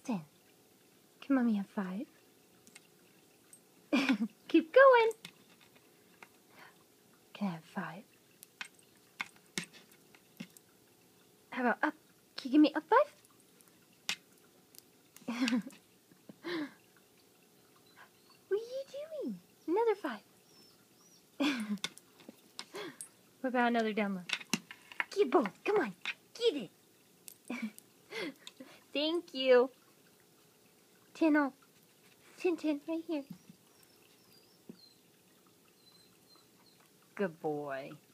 10. Can Mommy have 5? Keep going. Can I have 5? How about up? Can you give me up 5? What are you doing? Another 5. What about another down low? Get both. Come on. Get it. Thank you. 10 all. 10, 10 right here. Good boy.